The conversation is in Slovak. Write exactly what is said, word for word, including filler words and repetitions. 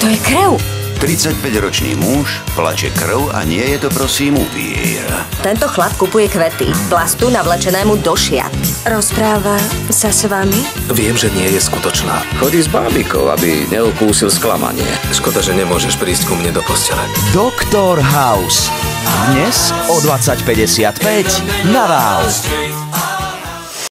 To je krev. tridsaťpäťročný muž, plače krv a nie je to prosím upír. Tento chlap kupuje kvety, plastu navlečenému do šiat. Rozpráva sa s vami? Viem, že nie je skutočná. Chodí s bábikou, aby neukúsil sklamanie. Škoda, že nemôžeš prísť ku mne do postele. Doktor House. Dnes o dvadsať päťdesiatpäť na Wow.